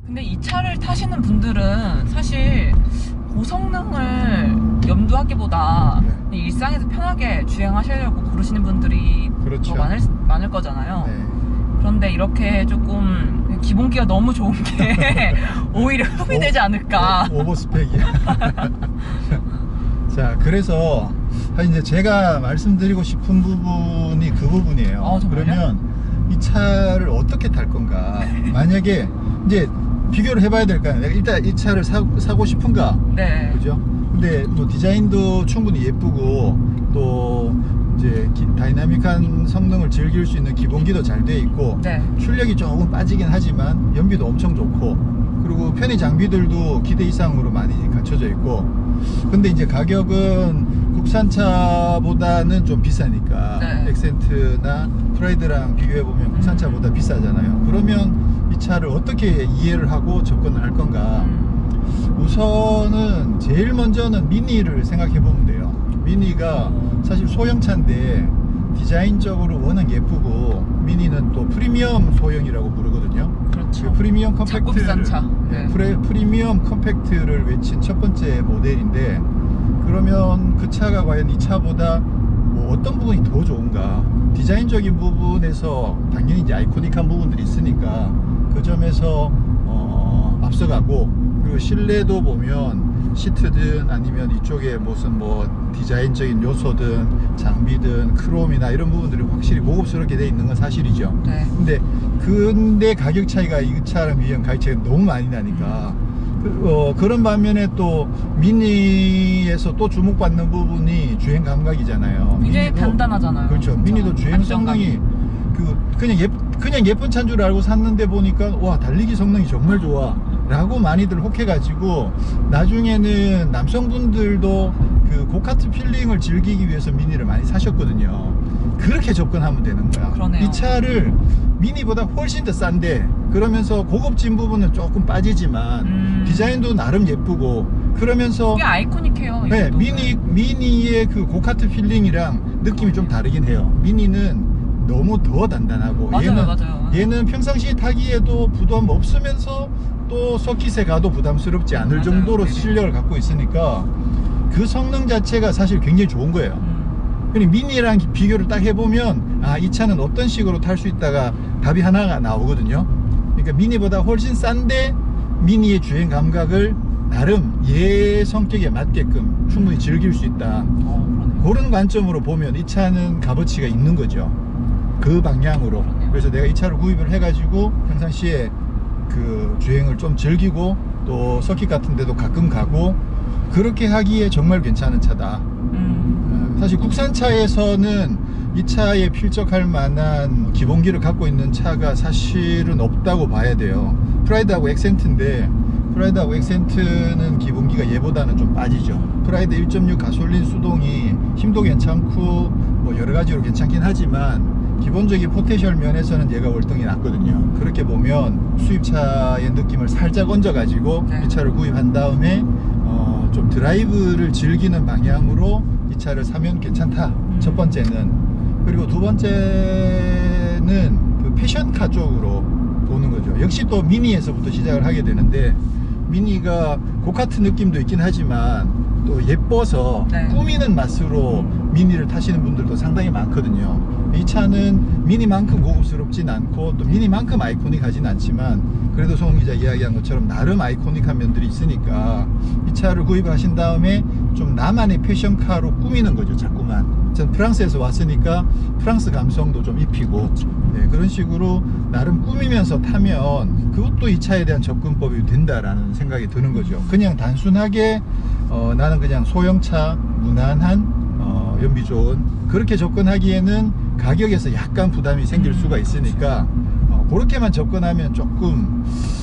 근데 이 차를 타시는 분들은 사실 고성능을 염두하기보다 네. 일상에서 편하게 주행하시려고 고르시는 분들이 그렇죠. 더 많을 거잖아요. 네. 그런데 이렇게 조금 기본기가 너무 좋은 게 오히려 흡입되지 않을까. 오버스펙이야. 자, 그래서 이제 제가 말씀드리고 싶은 부분이 그 부분이에요. 정말요? 그러면 이 차를 어떻게 탈 건가? 만약에 이제 비교를 해봐야 될까요? 내가 일단 이 차를 사고 싶은가? 네. 그죠? 근데 뭐 디자인도 충분히 예쁘고 또 이제 다이나믹한 성능을 즐길 수 있는 기본기도 잘 돼 있고 네. 출력이 조금 빠지긴 하지만 연비도 엄청 좋고 그리고 편의 장비들도 기대 이상으로 많이 갖춰져 있고 근데 이제 가격은 국산차보다는 좀 비싸니까 네. 엑센트나 프라이드랑 비교해보면 국산차보다 비싸잖아요. 그러면 이 차를 어떻게 이해를 하고 접근을 할 건가? 우선은 제일 먼저는 미니를 생각해 보면 돼요. 미니가 사실 소형차인데 디자인적으로 워낙 예쁘고 미니는 또 프리미엄 소형이라고 부르거든요. 그렇죠. 그 프리미엄 작고 비싼 차. 네. 프리미엄 컴팩트를 외친 첫 번째 모델인데 그러면 그 차가 과연 이 차보다 뭐 어떤 부분이 더 좋은가? 디자인적인 부분에서 당연히 이제 아이코닉한 부분들이 있으니까 그 점에서 앞서가고 그리고 실내도 보면 시트든 아니면 이쪽에 무슨 뭐 디자인적인 요소든 장비든 크롬이나 이런 부분들이 확실히 고급스럽게 되어 있는 건 사실이죠. 네. 근데 가격 차이가 이 차랑 비교하면 가격 차이가 너무 많이 나니까 그런 반면에 또 미니에서 또 주목받는 부분이 주행 감각이잖아요. 굉장히 미니도, 단단하잖아요. 그렇죠. 진짜. 미니도 주행 성능이 그냥 예쁜 차인 줄 알고 샀는데 보니까 와 달리기 성능이 정말 좋아 라고 많이들 혹해가지고 나중에는 남성분들도 그 고카트 필링을 즐기기 위해서 미니를 많이 사셨거든요. 그렇게 접근하면 되는 거야. 그러네요. 이 차를 미니보다 훨씬 더 싼데 그러면서 고급진 부분은 조금 빠지지만 디자인도 나름 예쁘고 그러면서 꽤 아이코닉해요. 네, 이것도. 미니의 그 고카트 필링이랑 느낌이 좀 다르긴 해요. 미니는 너무 더 단단하고 맞아요. 얘는 평상시에 타기에도 부담 없으면서 또 서킷에 가도 부담스럽지 않을 정도로 네네. 실력을 갖고 있으니까 그 성능 자체가 사실 굉장히 좋은 거예요. 그러니 미니랑 비교를 딱 해보면 이 차는 어떤 식으로 탈 수 있다가 답이 하나가 나오거든요. 그러니까 미니보다 훨씬 싼데 미니의 주행 감각을 나름 얘 성격에 맞게끔 충분히 즐길 수 있다. 그런 관점으로 보면 이 차는 값어치가 있는 거죠. 그 방향으로. 그래서 내가 이 차를 구입을 해가지고 평상시에 그 주행을 좀 즐기고 또 서킷 같은 데도 가끔 가고 그렇게 하기에 정말 괜찮은 차다. 사실 국산차에서는 이 차에 필적할 만한 기본기를 갖고 있는 차가 사실은 없다고 봐야 돼요. 프라이드하고 엑센트인데 프라이드하고 엑센트는 기본기가 얘보다는 좀 빠지죠. 프라이드 1.6 가솔린 수동이 힘도 괜찮고 뭐 여러가지로 괜찮긴 하지만 기본적인 포텐셜 면에서는 얘가 월등히 낫거든요. 그렇게 보면 수입차의 느낌을 살짝 얹어 가지고 이 차를 구입한 다음에 좀 드라이브를 즐기는 방향으로 이 차를 사면 괜찮다. 첫 번째는. 그리고 두 번째는 그 패션카 쪽으로 보는 거죠. 역시 또 미니에서부터 시작을 하게 되는데 미니가 고카트 느낌도 있긴 하지만 또 예뻐서 꾸미는 맛으로 미니를 타시는 분들도 상당히 많거든요. 이 차는 미니만큼 고급스럽진 않고 또 미니만큼 아이코닉하진 않지만 그래도 송 기자 이야기한 것처럼 나름 아이코닉한 면들이 있으니까 이 차를 구입하신 다음에 좀 나만의 패션카로 꾸미는 거죠. 자꾸만. 전 프랑스에서 왔으니까 프랑스 감성도 좀 입히고 그런 식으로 나름 꾸미면서 타면 그것도 이 차에 대한 접근법이 된다라는 생각이 드는 거죠. 그냥 단순하게 나는 그냥 소형차 무난한 연비 좋은 그렇게 접근하기에는 가격에서 약간 부담이 생길 수가 있으니까 그렇게만 접근하면 조금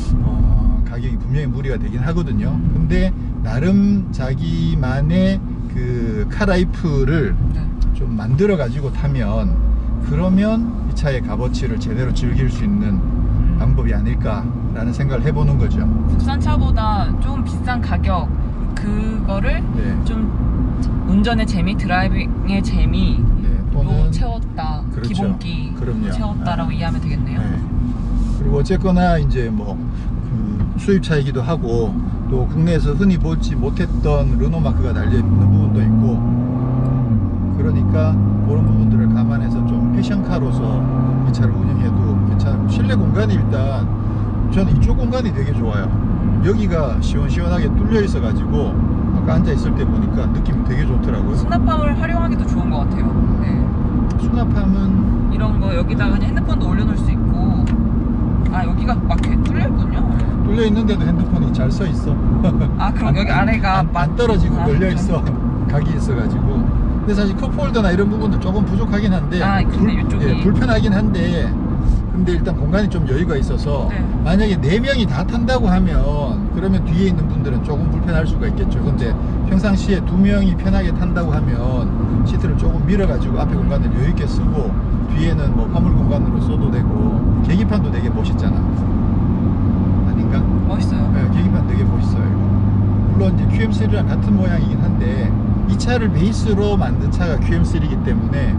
가격이 분명히 무리가 되긴 하거든요. 근데 나름 자기만의 그 카라이프를 좀 만들어 가지고 타면 그러면 이 차의 값어치를 제대로 즐길 수 있는 방법이 아닐까라는 생각을 해보는 거죠. 국산차보다 좀 비싼 가격 그거를 좀 운전의 재미, 드라이빙의 재미 로 채웠다. 그렇죠. 기본기 그럼요. 채웠다라고 이해하면 되겠네요. 그리고 어쨌거나 이제 뭐 그 수입차이기도 하고 또 국내에서 흔히 보지 못했던 르노 마크가 달려 있는 부분도 있고, 그러니까 그런 부분들을 감안해서 좀 패션카로서 이 차를 운영해도 괜찮고, 실내 공간이 일단 저는 이쪽 공간이 되게 좋아요. 여기가 시원시원하게 뚫려 있어 가지고 아까 앉아 있을 때 보니까 느낌이 되게 좋더라고요. 수납함을 활용하기도 좋은 것 같아요. 네. 수납함은 이런 거 여기다가 그냥 핸드폰도 올려놓을 수 있고. 아, 여기가 막 이렇게 뚫려있군요. 뚫려 있는데도 핸드폰이 잘 써 있어. 아, 그럼 여기 아래가 안 떨어지고 아, 걸려 있어. 각이 있어 가지고. 근데 사실 컵홀더나 이런 부분도 조금 부족하긴 한데, 아, 근데 이쪽이 예, 불편하긴 한데, 근데 일단 공간이 좀 여유가 있어서 네. 만약에 4명이 다 탄다고 하면 그러면 뒤에 있는 분들은 조금 불편할 수가 있겠죠. 근데 평상시에 2명이 편하게 탄다고 하면 시트를 조금 밀어 가지고 앞에 공간을 여유 있게 쓰고 뒤에는 뭐 화물 공간으로 써도 되고, 계기판도 되게 멋있잖아. 아닌가? 멋있어요. 네, 계기판 되게 멋있어요. 이거. 물론 이제 QM3랑 같은 모양이긴 한데 이 차를 베이스로 만든 차가 QM3이기 때문에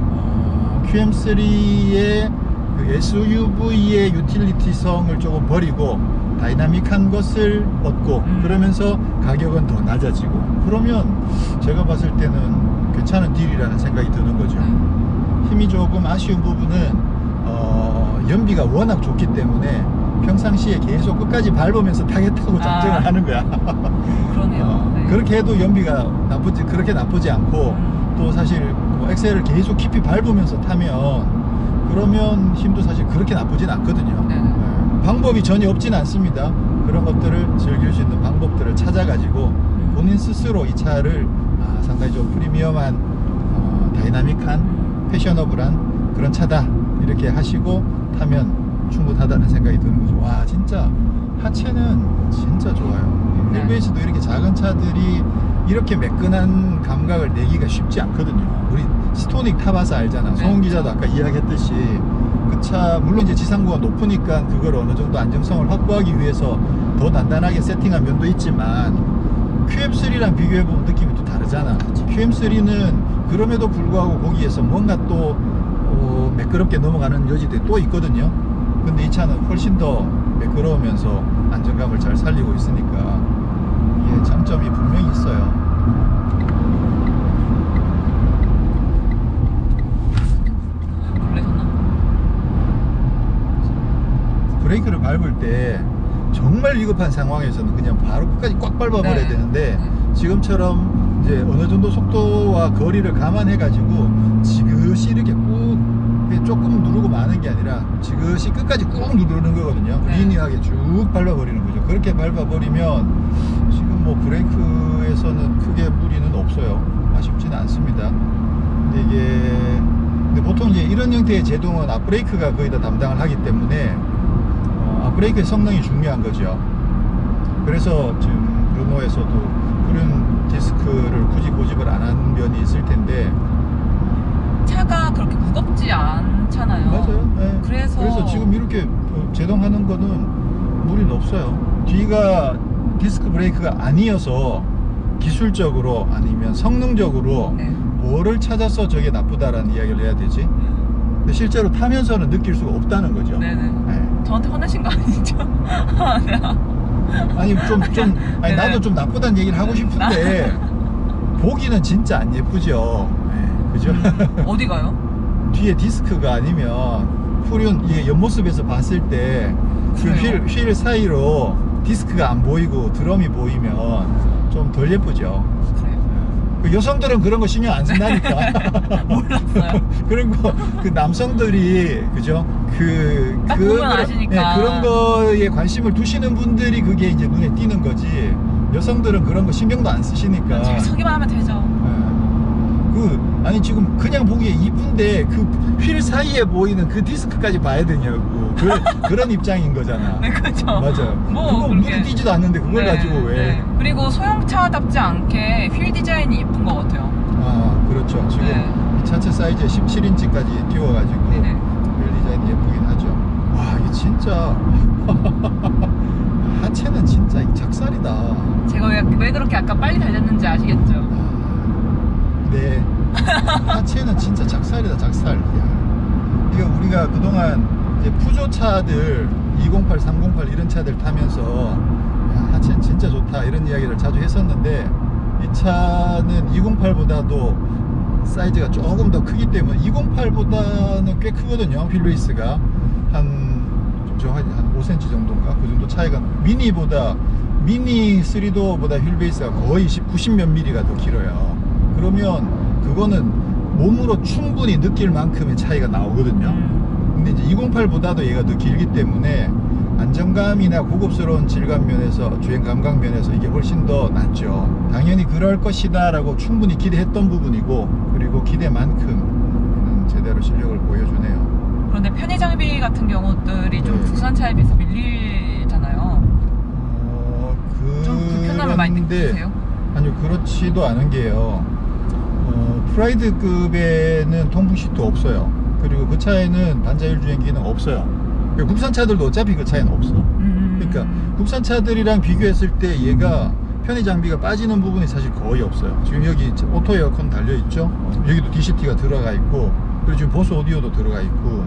QM3의 그 SUV의 유틸리티성을 조금 버리고 다이나믹한 것을 얻고, 그러면서 가격은 더 낮아지고, 그러면 제가 봤을 때는 괜찮은 딜이라는 생각이 드는 거죠. 힘이 조금 아쉬운 부분은 연비가 워낙 좋기 때문에 평상시에 계속 끝까지 밟으면서 타겠다고 작정을 하는 거야. 그러네요. 네. 그렇게 해도 연비가 그렇게 나쁘지 않고, 또 사실 뭐 엑셀을 계속 깊이 밟으면서 타면 그러면 힘도 사실 그렇게 나쁘진 않거든요. 네. 네. 방법이 전혀 없진 않습니다. 그런 것들을 즐길 수 있는 방법들을 찾아가지고 본인 스스로 이 차를 상당히 좀 프리미엄한 다이나믹한 패셔너블한 그런 차다 이렇게 하시고 타면 충분하다는 생각이 드는 거죠. 와, 진짜 하체는 진짜 좋아요. 네. LBS도 이렇게 작은 차들이 이렇게 매끈한 감각을 내기가 쉽지 않거든요. 우리 스토닉 타봐서 알잖아. 성훈 기자도 아까 이야기했듯이 그 차 물론 이제 지상고가 높으니까 그걸 어느 정도 안정성을 확보하기 위해서 더 단단하게 세팅한 면도 있지만, QM3랑 비교해보면 느낌이 또 다르잖아. QM3는 그럼에도 불구하고 거기에서 뭔가 또 매끄럽게 넘어가는 여지들이 또 있거든요. 근데 이 차는 훨씬 더 매끄러우면서 안정감을 잘 살리고 있으니까 이게 장점이 분명히 있어요. 브레이크를 밟을 때 정말 위급한 상황에서는 그냥 바로 끝까지 꽉 밟아버려야 네. 되는데, 지금처럼 이제 어느 정도 속도와 거리를 감안해 가지고 지그시 이렇게 꾹 조금 누르고 마는 게 아니라 지그시 끝까지 꾹 누르는 거거든요. 네. 리니어하게 쭉 밟아버리는 거죠. 그렇게 밟아버리면 지금 뭐 브레이크에서는 크게 무리는 없어요. 아쉽지는 않습니다. 근데 보통 이제 이런 형태의 제동은 앞브레이크가 거의 다 담당을 하기 때문에 앞브레이크의 성능이 중요한 거죠. 그래서 지금 르노에서도 후륜 디스크를 굳이 고집을 안 한 면이 있을 텐데, 차가 그렇게 무겁지 않잖아요. 맞아요. 네. 그래서 지금 이렇게 제동하는 거는 무리는 없어요. 뒤가 디스크 브레이크가 아니어서 기술적으로 아니면 성능적으로 네. 뭐를 찾아서 저게 나쁘다라는 이야기를 해야 되지? 근데 실제로 타면서는 느낄 수가 없다는 거죠. 네네. 네. 저한테 화내신 거 아니죠? 네. 아니 네네. 나도 좀 나쁘다는 얘기를 하고 싶은데 보기는 진짜 안 예쁘죠. 네, 그죠? 어디 가요? 뒤에 디스크가 아니면 후륜 이게 옆모습에서 봤을 때 그 휠 사이로 디스크가 안 보이고 드럼이 보이면 좀 덜 예쁘죠. 그래요? 그 여성들은 그런 거 신경 안 쓴다니까. 몰랐어요. 그런 거 그 남성들이 그죠? 딱 보면 아시니까. 그런 거에 관심을 두시는 분들이 그게 이제 눈에 띄는 거지. 여성들은 그런 거 신경도 안 쓰시니까. 잘 서기만 하면 되죠. 아니 지금 그냥 보기에 이쁜데 그 휠 사이에 보이는 그 디스크까지 봐야 되냐고. 그런 입장인 거잖아. 네, 그죠. 맞아. 뭐 그거 그렇게. 눈에 띄지도 않는데 그걸 네, 가지고 왜? 네. 그리고 소형차답지 않게 휠 디자인이 예쁜 것 같아요. 아, 그렇죠. 지금 네. 이 차체 사이즈에 17인치까지 띄워가지고 네네. 휠 디자인이 예쁘긴 하죠. 와, 이게 진짜 하체는 진짜 작살이다. 제가 왜 그렇게 아까 빨리 달렸는지 아시겠죠? 네. 하체는 진짜 작살이다, 작살. 야. 이거 우리가 그동안 이제 푸조차들 208, 308 이런 차들 타면서 야, 하체는 진짜 좋다 이런 이야기를 자주 했었는데 이 차는 208보다도 사이즈가 조금 더 크기 때문에 208보다는 꽤 크거든요. 휠베이스가 한 5cm 정도인가 그 정도 차이가 미니보다 미니 3도어보다 휠베이스가 거의 90몇 mm가 더 길어요. 그러면 그거는 몸으로 충분히 느낄 만큼의 차이가 나오거든요. 근데 이제 208보다도 얘가 더 길기 때문에 안정감이나 고급스러운 질감 면에서 주행 감각 면에서 이게 훨씬 더 낫죠. 당연히 그럴 것이다 라고 충분히 기대했던 부분이고 그리고 기대만큼 제대로 실력을 보여주네요. 그런데 편의 장비 같은 경우들이 좀 네. 국산차에 비해서 밀리잖아요. 좀 불편함을 많이 느끼세요? 아니요, 그렇지도 않은 게요. 프라이드급에는 통풍 시트 없어요. 그리고 그 차에는 반자율 주행 기능 없어요. 국산 차들도 어차피 그 차에는 없어. 그러니까 국산 차들이랑 비교했을 때 얘가 편의 장비가 빠지는 부분이 사실 거의 없어요. 지금 여기 오토 에어컨 달려 있죠. 여기도 DCT가 들어가 있고 그리고 지금 보스 오디오도 들어가 있고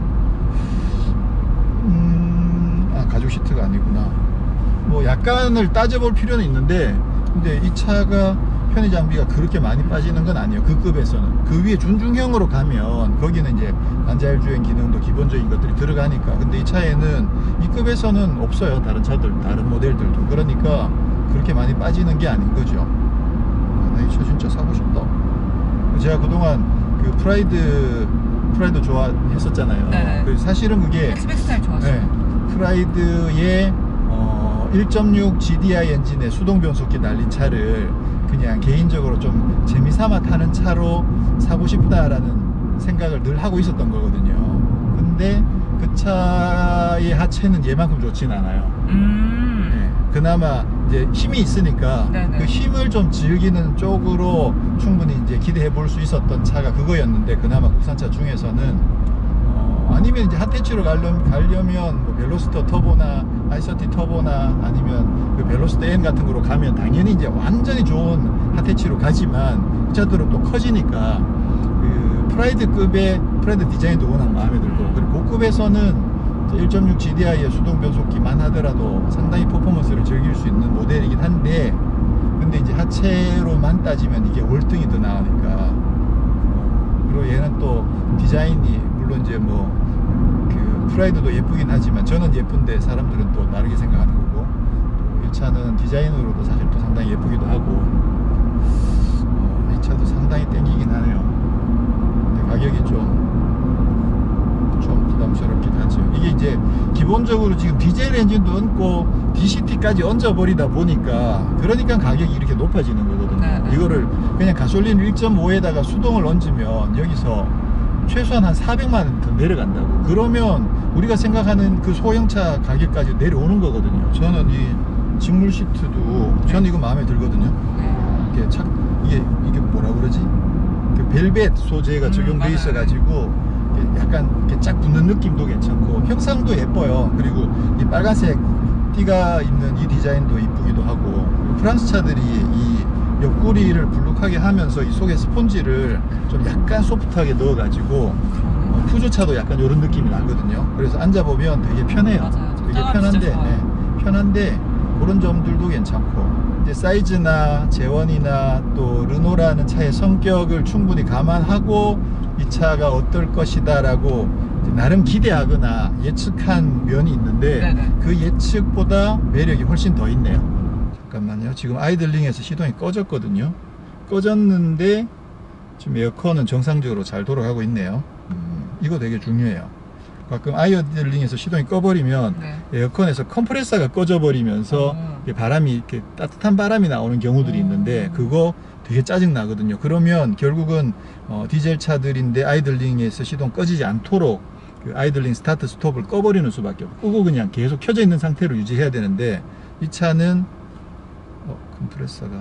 가죽 시트가 아니구나. 뭐 약간을 따져볼 필요는 있는데 근데 이 차가 편의 장비가 그렇게 많이 빠지는 건 아니에요. 그 급에서는. 그 위에 준중형으로 가면 거기는 이제 반자율 주행 기능도 기본적인 것들이 들어가니까. 근데 이 차에는 이 급에서는 없어요. 다른 차들, 다른 모델들도. 그러니까 그렇게 많이 빠지는 게 아닌 거죠. 나 이 차 진짜 사고 싶다. 제가 그동안 그 프라이드 좋아했었잖아요. 네네. 그 사실은 그게 엑스백 스타일 좋았어요. 네, 프라이드의 1.6 GDI 엔진의 수동 변속기 달린 차를 그냥 개인적으로 좀 재미삼아 타는 차로 사고 싶다라는 생각을 늘 하고 있었던 거거든요. 근데 그 차의 하체는 얘만큼 좋진 않아요. 네, 그나마 이제 힘이 있으니까 네네. 그 힘을 좀 즐기는 쪽으로 충분히 이제 기대해 볼 수 있었던 차가 그거였는데 그나마 국산차 중에서는 아니면 이제 핫해치로 가려면 뭐 벨로스터 터보나 i30 터보나 아니면 그 벨로스터 N 같은 거로 가면 당연히 이제 완전히 좋은 핫해치로 가지만 그 차들은 또 커지니까 그 프라이드급의 프라이드 디자인도 워낙 마음에 들고 그리고 고급에서는 1.6 GDI의 수동 변속기만 하더라도 상당히 퍼포먼스를 즐길 수 있는 모델이긴 한데 근데 이제 하체로만 따지면 이게 월등히 더 나으니까 그리고 얘는 또 디자인이 물론 이제 뭐 그 프라이드도 예쁘긴 하지만 저는 예쁜데 사람들은 또 다르게 생각하는 거고 또 이 차는 디자인으로도 사실 또 상당히 예쁘기도 하고 이 차도 상당히 땡기긴 하네요. 근데 가격이 좀 부담스럽긴 하죠. 이게 이제 기본적으로 지금 디젤 엔진도 얹고 DCT까지 얹어버리다 보니까 그러니까 가격이 이렇게 높아지는 거거든요. 네. 이거를 그냥 가솔린 1.5에다가 수동을 얹으면 여기서 최소한 한 400만 원 더 내려간다고. 그러면 우리가 생각하는 그 소형차 가격까지 내려오는 거거든요. 저는 이 직물 시트도 저는 이거 마음에 들거든요. 이게 뭐라 그러지? 그 벨벳 소재가 적용돼 있어 가지고 약간 이렇게 쫙 붙는 느낌도 괜찮고 형상도 예뻐요. 그리고 이 빨간색 띠가 있는 이 디자인도 이쁘기도 하고 프랑스 차들이 이 옆구리를 불룩하게 하면서 이 속에 스폰지를 좀 약간 소프트하게 넣어가지고 푸조차도 약간 이런 느낌이 나거든요. 그래서 앉아보면 되게 편해요. 맞아요. 되게 편한데 편한데 그런 점들도 괜찮고 이제 사이즈나 재원이나 또 르노라는 차의 성격을 충분히 감안하고 이 차가 어떨 것이다 라고 나름 기대하거나 예측한 면이 있는데 네네. 그 예측보다 매력이 훨씬 더 있네요. 잠깐만요. 지금 아이들링에서 시동이 꺼졌거든요. 꺼졌는데 지금 에어컨은 정상적으로 잘 돌아가고 있네요. 이거 되게 중요해요. 가끔 아이들링에서 시동이 꺼버리면 네. 에어컨에서 컴프레서가 꺼져버리면서 바람이 이렇게 따뜻한 바람이 나오는 경우들이 있는데 그거 되게 짜증 나거든요. 그러면 결국은 디젤 차들인데 아이들링에서 시동 꺼지지 않도록 그 아이들링 스타트 스톱을 꺼버리는 수밖에 없고 끄고 그냥 계속 켜져 있는 상태로 유지해야 되는데 이 차는 컴프레서가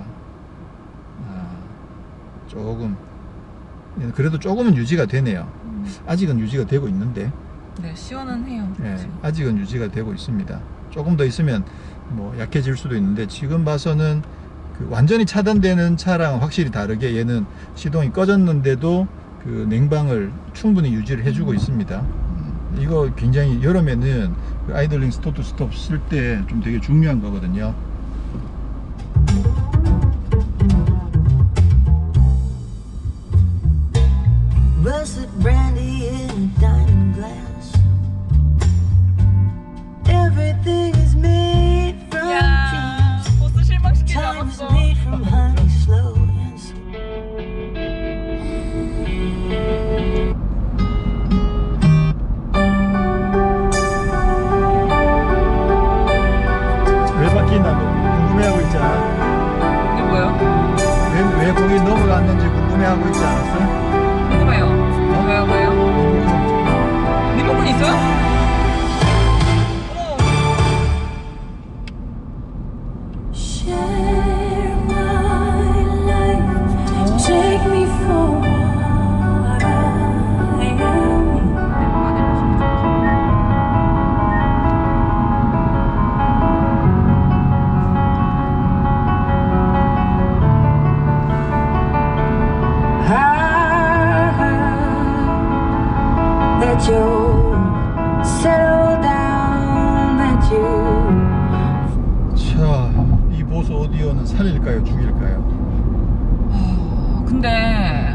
조금 그래도 조금은 유지가 되네요. 아직은 유지가 되고 있는데 네, 시원은 해요. 네, 아직은 유지가 되고 있습니다. 조금 더 있으면 뭐 약해질 수도 있는데 지금 봐서는 그 완전히 차단되는 차랑 확실히 다르게 얘는 시동이 꺼졌는데도 그 냉방을 충분히 유지를 해주고 있습니다. 이거 굉장히 여름에는 그 아이들링 스톱 투 스톱 쓸 때 좀 되게 중요한 거거든요. Russet brandy in a diamond glass. Everything is made from 야, dreams. 보스 실망시키지 Time is 않았어. made from honey, slow and sweet. 왜 바뀌나 궁금해하고 있잖아. 이게 뭐예요? 왜 거기 넘어갔는지 궁금해하고 있지 않았어요? 궁금해요. 왜요? 리모컨 있어요? 어머. Share my life. Take me for what I am. That you settle down, that you. 자, 이 보스 오디오는 살릴까요? 죽일까요? 근데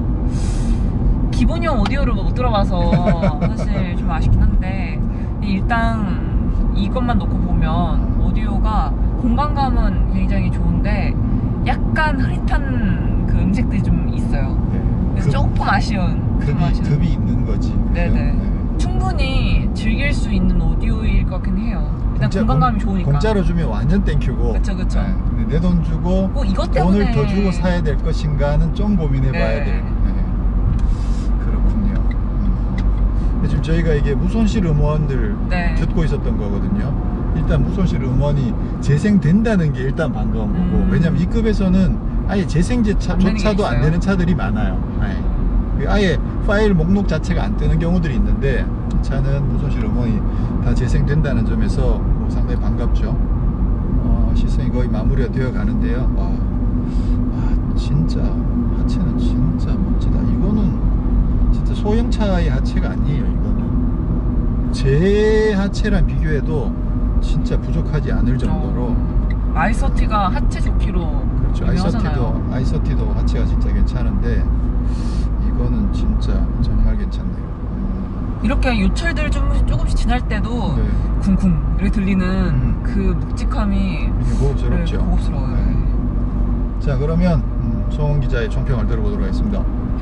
기본형 오디오를 못 들어봐서 사실 좀 아쉽긴 한데 일단 이것만 놓고 보면 오디오가 공간감은 굉장히 좋은데 약간 흐릿한 그 음색들이 좀 있어요. 그래서 조금 아쉬운. 급이 있는 거지. 그죠? 네네. 충분히 즐길 수 있는 오디오일 것 같긴 해요. 일단 공간감이 좋으니까. 공짜로 주면 완전 땡큐고. 그쵸. 내 돈 주고 꼭 이것 돈을 때문에 더 주고 사야 될 것인가는 좀 고민해봐야 네. 돼요. 그렇군요. 근데 지금 저희가 이게 무손실 음원들 네. 듣고 있었던 거거든요. 일단 무손실 음원이 재생된다는 게 일단 반가운 거고, 왜냐면 이 급에서는 아예 재생조차도 안 되는 차들이 많아요. 아예 파일 목록 자체가 안 뜨는 경우들이 있는데 이 차는 무손실 음원이 다 재생된다는 점에서 뭐 상당히 반갑죠. 시승이 거의 마무리가 되어 가는데요. 진짜 하체는 진짜 멋지다. 이거는 진짜 소형차의 하체가 아니에요. 이거는 제 하체랑 비교해도 진짜 부족하지 않을 정도로. i30가 하체 좋기로 그렇죠. 유명하잖아요. i30도 하체가 진짜 괜찮은데 이거는 진짜 정말 괜찮네요. 이렇게 요철들 조금씩 지날 때도 네. 쿵쿵 이렇게 들리는 그 묵직함이 이게 고급스럽죠. 네, 고급스러워요. 네. 자, 그러면 송은 기자의 총평을 들어보도록 하겠습니다.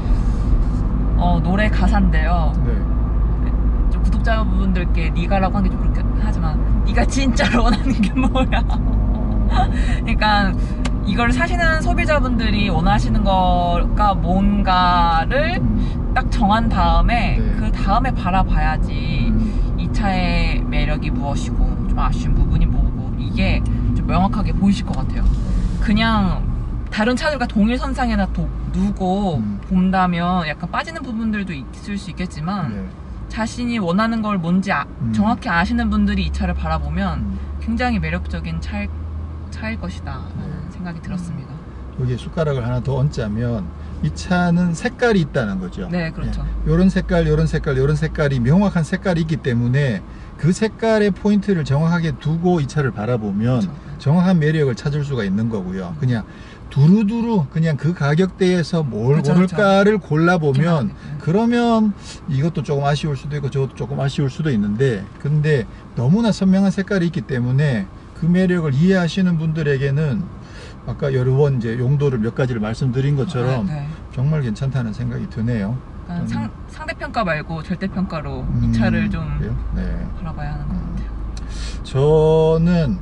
노래 가사인데요. 네. 좀 구독자분들께 네가라고 하는 게 좀 그렇게 하지만 네가 진짜로 원하는 게 뭐야? 그러니까 이걸 사시는 소비자분들이 원하시는 거가 뭔가를 딱 정한 다음에 네. 그 다음에 바라봐야지 이 차의 매력이 무엇이고 좀 아쉬운 부분이 뭐고 이게 좀 명확하게 보이실 것 같아요. 그냥 다른 차들과 동일 선상에나 두고 본다면 약간 빠지는 부분들도 있을 수 있겠지만 네. 자신이 원하는 걸 뭔지 정확히 아시는 분들이 이 차를 바라보면 굉장히 매력적인 차일 것이다 라는 생각이 들었습니다. 여기에 숟가락을 하나 더 얹자면 이 차는 색깔이 있다는 거죠. 네, 그렇죠. 요런 색깔, 요런 색깔, 요런 색깔이 명확한 색깔이 있기 때문에 그 색깔의 포인트를 정확하게 두고 이 차를 바라보면 그렇죠. 정확한 매력을 찾을 수가 있는 거고요. 그냥 두루두루 그냥 그 가격대에서 뭘 그렇죠, 고를까를 골라보면 네. 그러면 이것도 조금 아쉬울 수도 있고 저것도 조금 아쉬울 수도 있는데, 근데 너무나 선명한 색깔이 있기 때문에 그 매력을 이해하시는 분들에게는 아까 여러 번 이제 용도를 몇 가지를 말씀드린 것처럼 네. 정말 괜찮다는 생각이 드네요. 그러니까 상대평가 말고 절대평가로 이 차를 좀 그래요? 네. 바라봐야 하는 것 같아요. 저는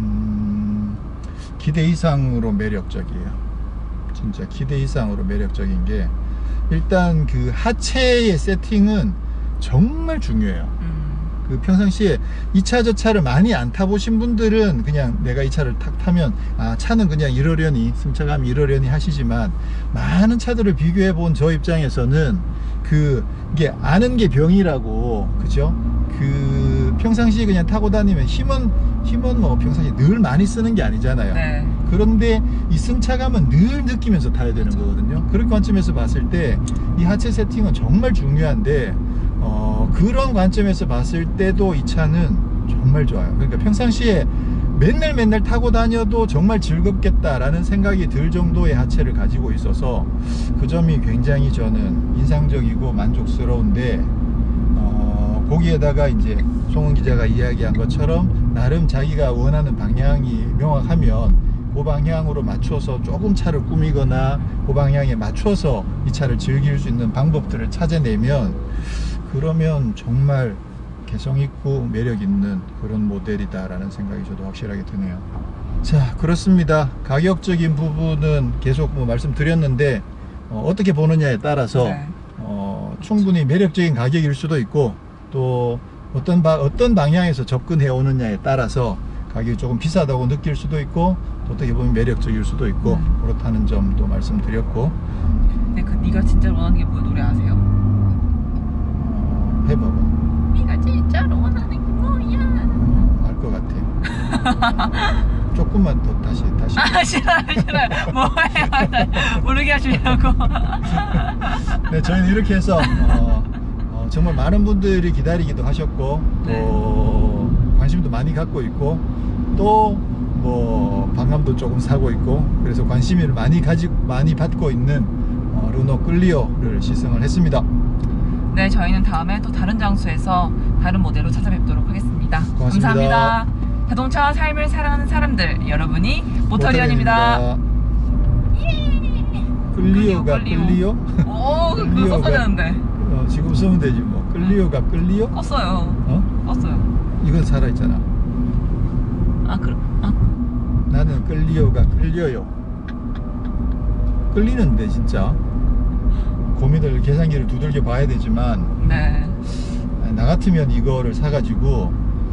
기대 이상으로 매력적이에요. 진짜 기대 이상으로 매력적인 게 일단 그 하체의 세팅은 정말 중요해요. 그 평상시에 이 차 저 차를 많이 안 타보신 분들은 그냥 내가 이 차를 탁 타면 차는 그냥 이러려니 승차감이 이러려니 하시지만, 많은 차들을 비교해 본 저 입장에서는 이게 아는 게 병이라고, 그죠? 그 평상시에 그냥 타고 다니면 힘은 뭐 평상시에 늘 많이 쓰는 게 아니잖아요. 네. 그런데 이 승차감은 늘 느끼면서 타야 되는 거거든요. 그런 관점에서 봤을 때 이 하체 세팅은 정말 중요한데 그런 관점에서 봤을 때도 이 차는 정말 좋아요. 그러니까 평상시에 맨날 타고 다녀도 정말 즐겁겠다라는 생각이 들 정도의 하체를 가지고 있어서 그 점이 굉장히 저는 인상적이고 만족스러운데, 거기에다가 이제 송은 기자가 이야기한 것처럼 나름 자기가 원하는 방향이 명확하면 그 방향으로 맞춰서 조금 차를 꾸미거나 그 방향에 맞춰서 이 차를 즐길 수 있는 방법들을 찾아내면, 그러면 정말 개성있고 매력있는 그런 모델이다 라는 생각이 저도 확실하게 드네요. 자, 그렇습니다. 가격적인 부분은 계속 뭐 말씀드렸는데, 어떻게 보느냐에 따라서 네. 충분히 매력적인 가격일 수도 있고, 또 어떤 방향에서 접근해 오느냐에 따라서 가격이 조금 비싸다고 느낄 수도 있고, 또 어떻게 보면 매력적일 수도 있고, 그렇다는 점도 말씀드렸고. 근데 네가 진짜 원하는 게 뭐야? 노래 아세요? 해봐봐. 네가 진짜로 원하는 게 뭐야? 알 것 같아. 조금만 더 다시. 싫어요. 뭐예요? 모르게 하시려고. 네, 저희는 이렇게 해서 정말 많은 분들이 기다리기도 하셨고, 또 관심도 많이 갖고 있고, 또 뭐 반감도 조금 사고 있고, 그래서 관심을 많이 받고 있는 르노 클리오를 시승을 했습니다. 네, 저희는 다음에 또 다른 장소에서 다른 모델로 찾아뵙도록 하겠습니다. 고맙습니다. 감사합니다. 자동차와 삶을 사랑하는 사람들, 여러분이 모터리언입니다. 클리오가 클리오? 오, 그거 썼어야 되는데. 지금 쓰면 되지 뭐. 클리오가 클리오? 껐어요. 껐어요. 이건 살아있잖아. 나는 클리오가 끌려요. 끌리는데 진짜 고민을, 계산기를 두들겨 봐야 되지만, 네. 나 같으면 이거를 사가지고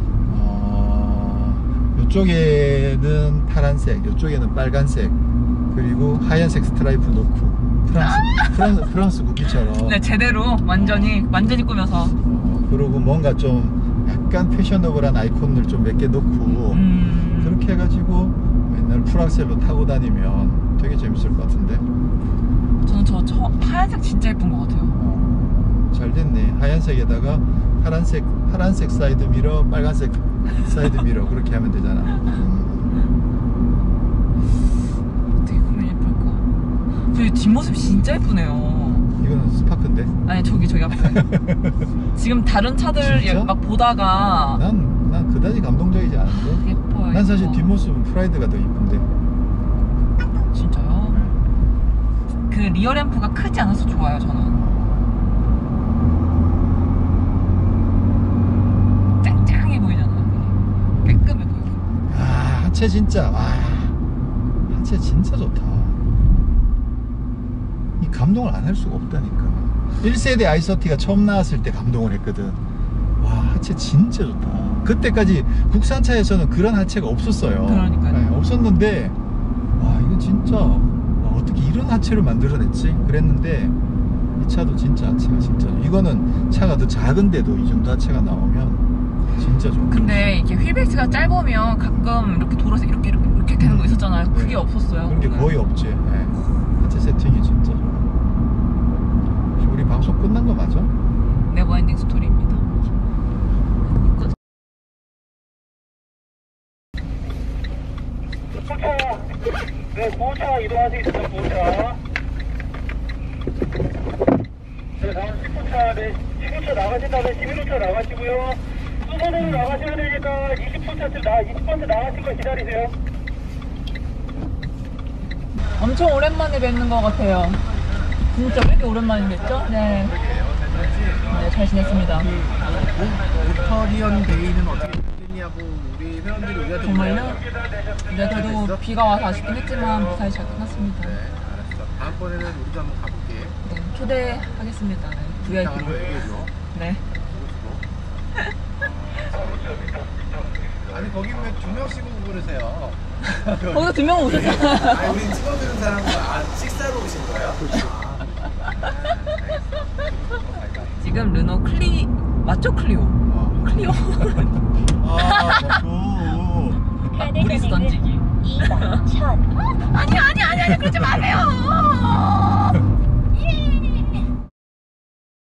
이쪽에는 파란색, 이쪽에는 빨간색, 그리고 하얀색 스트라이프 넣고 프랑스 국기처럼. 네, 제대로 완전히 꾸며서. 그리고 뭔가 좀 약간 패셔너블한 아이콘을 좀 몇 개 넣고 그렇게 해가지고 맨날 풀악셀로 타고 다니면 되게 재밌을 것 같은데. 저는 저 하얀색 진짜 예쁜 것 같아요. 잘 됐네. 하얀색에다가 파란색 사이드 미러, 빨간색 사이드 미러, 그렇게 하면 되잖아. 되게 꾸면 예쁠까? 저기 뒷모습 진짜 예쁘네요. 이거는 스파크인데? 아니, 저기 앞에. 지금 다른 차들 진짜? 막 보다가 난 그다지 감동적이지 않은데. 예뻐요. 난 사실 예뻐. 뒷모습은 프라이드가 더 이쁜데. 진짜요? 그 리어 램프가 크지 않아서 좋아요, 저는. 짱짱해 보이잖아요. 되게 깔끔해 보여요. 하체 진짜, 하체 진짜 좋다. 이 감동을 안 할 수가 없다니까. 1세대 i30가 처음 나왔을 때 감동을 했거든. 와, 하체 진짜 좋다. 그때까지 국산차에서는 그런 하체가 없었어요. 그러니까요. 네, 없었는데, 와, 이거 진짜 어떻게 이런 하체를 만들어냈지? 그랬는데 이 차도 진짜 하체가 진짜, 이거는 차가 더 작은데도 이 정도 하체가 나오면 진짜 좋아. 근데 이게 휠베이스가 짧으면 가끔 이렇게 돌아서 이렇게 되는 거 있었잖아요. 그게 없었어요. 그런 게 거의 없지. 네. 하체 세팅이 진짜 좋아. 혹시 우리 방송 끝난 거 맞아? 네버엔딩 스토리입니다. 네, 보호차 이동할 수 있습니다. 보호차. 네, 다음 10호차, 네, 10호차 나가신 다음에 11호차 나가시고요. 수선으로 나가셔야 되니까 20번째 나가신 거 기다리세요. 엄청 오랜만에 뵙는 것 같아요. 진짜 왜 이렇게 오랜만에 뵙죠? 네. 네, 잘 지냈습니다. 모터리언 데이는 어떻게 됐냐고 우리 회원들이 우리한테 정말요? 네, 그래도 비가 와서 아쉽긴 했지만 무사히 잘 끝났습니다. 네, 알았어. 다음번에는 우리도 한번 가볼게. 네, 초대하겠습니다. 네, 한번 VIP로. 얘기해줘. 네. 아니 거기 왜 2명씩 그러세요? 거기서 2명 오셨잖아요. 아니 우리 찍어드는 사람은 식사로 오신 거예요? 지금 르노 맞죠? 클리오. 클리오. 브리스 던지기. 이번 천 아니, 그러지 마세요.